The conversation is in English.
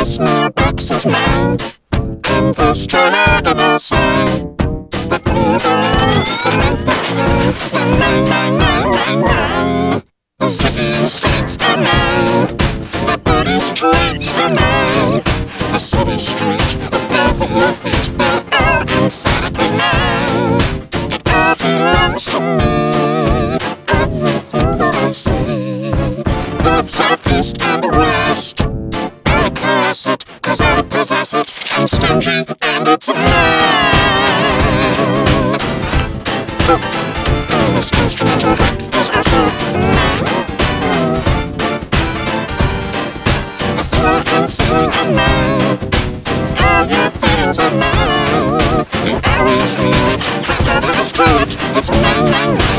mailbox is mine, and this triangular sign. But we believe the men that mine. The city streets are mine, the body streets are mine. The city streets above your feet are all emphatically mine. It all belongs to me, everything that I see. The southeast and west, I caress it, 'cause I possess it. I'm stingy and it's mine. And this instrumental deck is also mine. The floor and ceiling are mine, all your feelings are mine. You always leave it, whatever is true, it's mine.